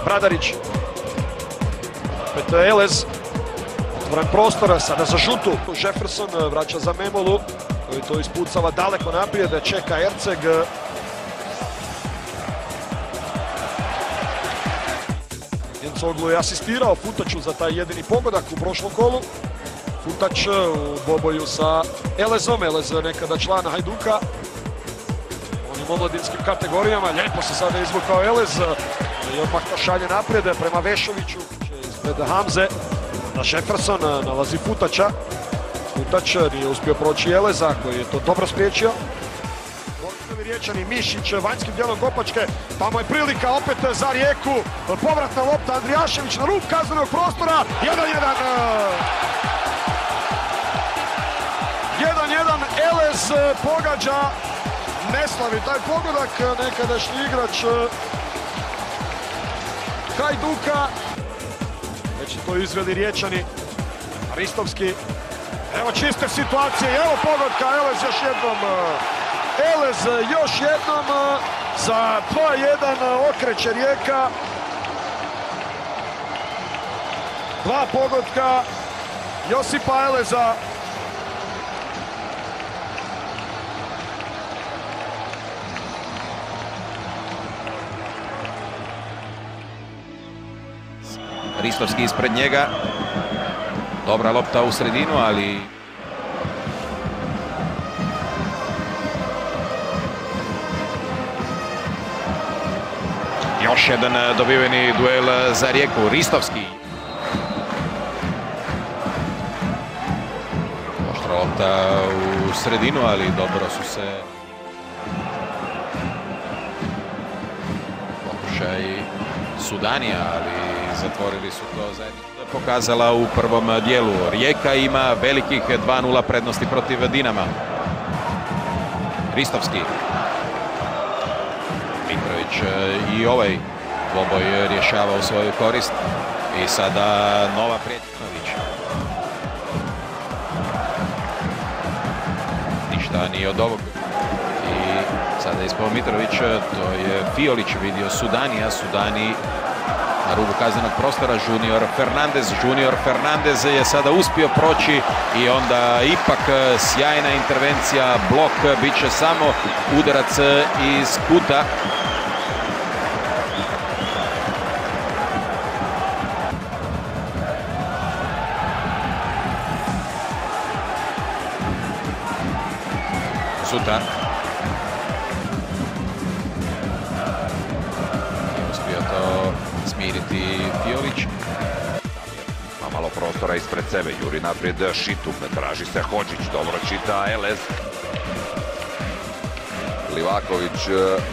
Bradarić. Opet Elez. Otvoren prostor, sada za Žutu. Jefferson vraća za Memolu, koji to ispucava daleko naprijed, čeka Erceg. Jencoglu je asistirao Futaču za taj jedini pogodak u prošlom kolu. Futač u boboju sa Elezom, Elez nekada člana Hajduka. On je u omladinskim kategorijama, lijepo se sada izvukao Elez. I odmah to šalje naprijed prema Vešoviću, ispred Hamze. Na Jefferson nalazi Futača. Futač nije uspio proći Eleza, koji je to dobro spriječio. Riječani, Mišić vanjskim dijelom Kopačke, tamo je prilika opet za Rijeku, povratna lopta, Andrijašević na rub kaznenog prostora, 1-1. Elez pogađa, ne slavi taj pogodak, nekadašnji igrač Hajduka. Već je to izveli Riječani, Ristovski, evo čiste situacije, evo pogotka, Elez još jednom. Elez još jednom za 2-1 okreće Rijeka. 2 pogotka Josipa Eleza. Ristovski ispred njega. Dobra lopta u sredinu, ali još jedan dobiveni duel za Rijeku. Ristovski. Oštra lopta u sredinu, ali dobro su se pokušaj Sudanija, ali zatvorili su to zajedno. Pokazala u prvom dijelu. Rijeka ima velikih 2-0 prednosti protiv Dinama. Ristovski. Mitrović i ovaj dvoboj rješava u svoju korist. I sada nova prijetnja. Ništa nije od ovog. I sada ispao Mitrović, to je Fiolić vidio Sudanija. Sudani na rubu kaznenog prostora, Junior Fernandez je sada uspio proći i onda ipak sjajna intervencija, blok, bit će samo udarac iz kuta. Sutar. Uspio to smiriti Fiolić. Ima malo prostora ispred sebe, juri naprijed Šitum, traži se Hodžić, dobro čita Elez. Livaković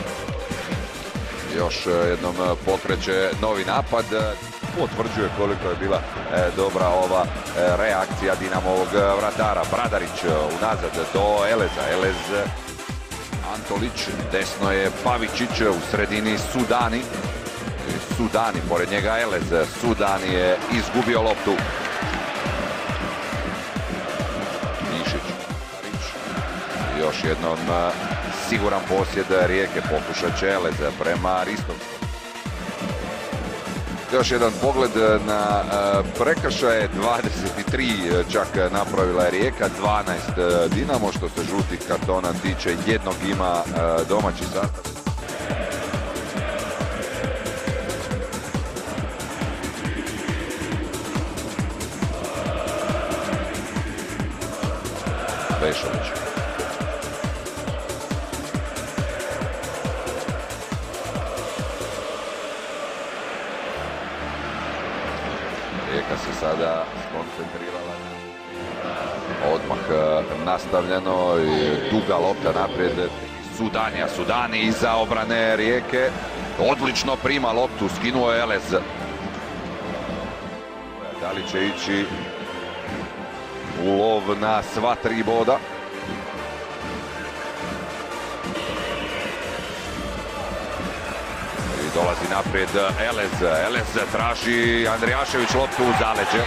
još jednom pokreće novi napad. Potvrđuje koliko je bila dobra ova reakcija Dinamovog vratara. Bradarić unazad do Eleza. Elez, Antolić, desno je Pavičić, u sredini Sudani. Sudani, pored njega Elez. Sudani je izgubio loptu. Mišić. Još jednom siguran posjed Rijeke. Pokušat će Elez prema Ristovskom. Još jedan pogled na prekršaje, 23 čak napravila je Rijeka, 12 Dinamo. Što se žutih kartona tiče, jednog ima domaći sastav. Vešović. Rijeka se sada skoncentrirala. Odmah nastavljeno i duga lopta naprijed. Sudani iza obrane Rijeke. Odlično prima loptu, skinuo je Elez. Da li će ići u lov na sva 3 boda? Dolazi naprijed Elez traži Andrijašević loptu u zaleđe.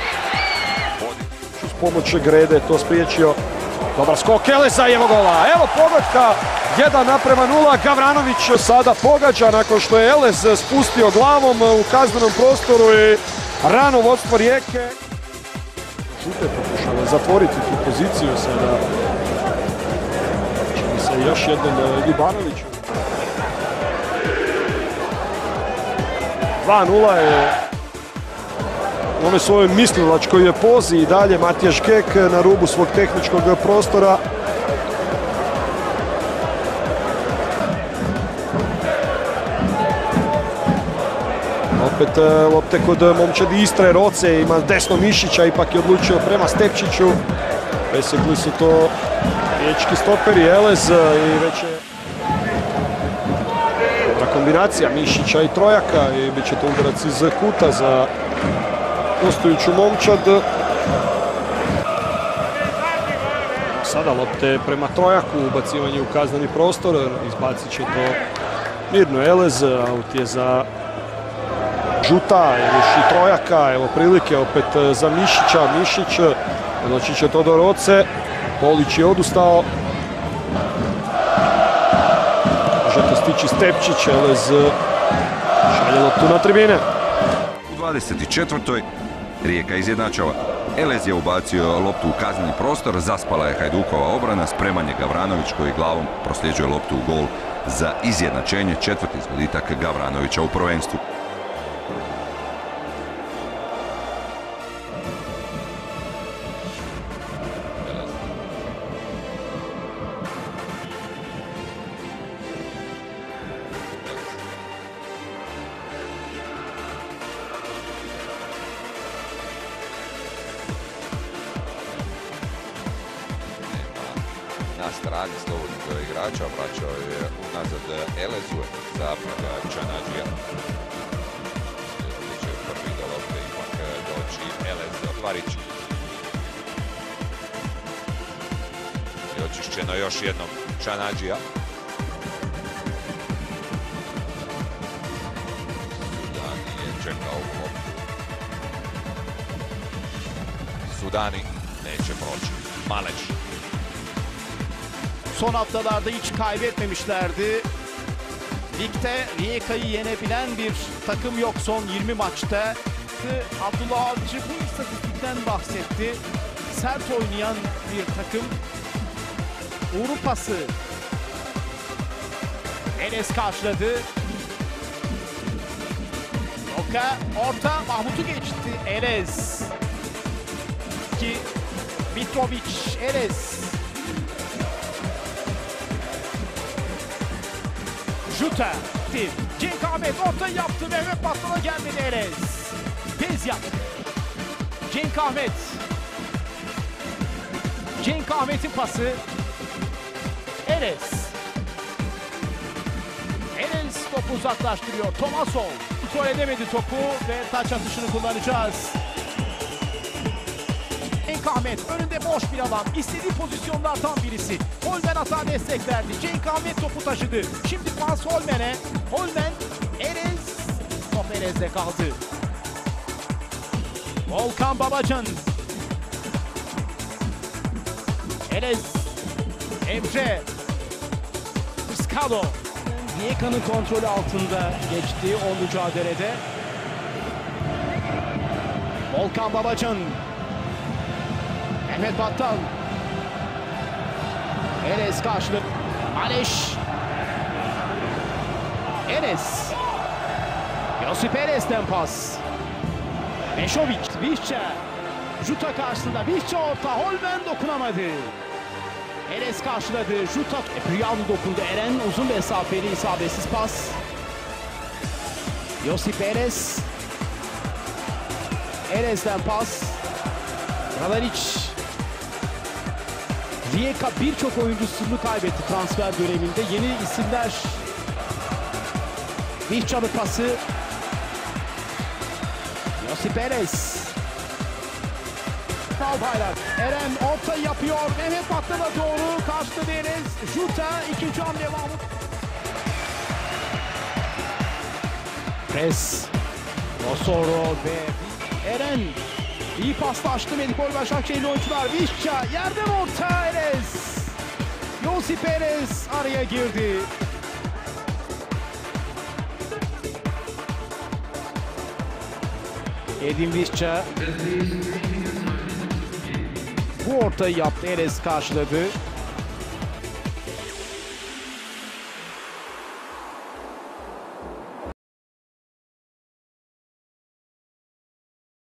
Uz pomoć Grede to spriječio. Dobar skok Eleza i evo gola. Evo pogotka 1:0. Gavranović sada pogađa nakon što je Elez spustio glavom u kaznenom prostoru i rano vodstvo Rijeke. Žute pokušava zatvoriti tu poziciju sada. Čini se još jednom Ljubanoviću. 2:0 je u onoj svojoj mislilačkoj pozi i dalje Matijaš Kek na rubu svog tehničkog prostora. Opet lopte kod momčadi Istre, Roce ima desno Mišića, ipak je odlučio prema Stepčiću. Presjekli su to riječki stoperi, Elez i već je dobra kombinacija Mišića i Trojaka i bit će to udarac iz kuta za gostujuću momčad. Sada lopte prema Trojaku, ubacivanje u kazneni prostor, izbacit će to mirno Elez, aut je za Žuta, još i Trojaka, evo prilike opet za Mišića, Mišić, doći će to do Roce, Polić je odustao. Može to stići Stepčić, Elez šalje loptu na tribine. U 24. Rijeka izjednačava. Elez je ubacio loptu u kazneni prostor, zaspala je Hajdukova obrana, spreman je Gavranović koji glavom prosljeđuje loptu u gol za izjednačenje, četvrti izgoditak Gavranovića u prvenstvu. Na strani slobodnog igrača vraćao je unazad Elezu za Čanađija. Će prvi do lopte ipak doći Elez Varić. I očišćeno još jednom Čanađija. Sudani je čekao loptu. Sudani neće proći. Maleć. Son haftalarda hiç kaybetmemişlerdi. Ligde Rijeka'yı yenebilen bir takım yok son 20 maçta. Abdullah Avcı bu istatistikten bahsetti. Sert oynayan bir takım. Uğur pası. Enes karşıladı. Roka orta Mahmut'u geçti. Elez. Ki Mitrovic, Elez. Juta, Cenk Ahmet orta yaptı, Mehmet Battal'a gelmedi Elez. Tezyak, Cenk Ahmet. Cenk Ahmet'in pası. Elez. Elez topu uzaklaştırıyor. Tomasov kontrol edemedi topu ve taç atışını kullanacağız. Cenk Ahmet önünde boş bir alan. İstediği pozisyonlardan birisi. Holmen hata destek verdi. Cenk Ahmet topu taşıdı. Şimdi pas Holmen'e. Holmen, Elez. Top Elez'de kaldı. Volkan Babacan. Elez. Emre. Iskalo. Rijeka'nın kontrolü altında geçti o mücadelede. Volkan Babacan. Mehmet Battal. Elez karşılık. Aleş. Elez. Josip Elez'den pas. Meşovic. Vişça. Juta karşısında. Vişça orta. Holmen dokunamadı. Elez karşıladı. Juta. Priyalı dokundu. Eren uzun mesafeli isabetsiz pas. Josip Elez. Elez'den pas. Radaric. Rijeka birçok oyuncusunu kaybetti transfer döneminde. Yeni isimler. Vişçalı pası. Josip Elez. Bayrak. Eren orta yapıyor. Mehmet Battal'a doğru karşıladı Elez. Juta ikinci hamle Mahmut. Pres. Rosoro ve Eren. İyi paslaştı Medipol Başakşehirli oyuncular. Vişça yerden orta Elez. Maxi Perez araya girdi. Edin Visca bu ortayı yaptı. Erez karşıladı.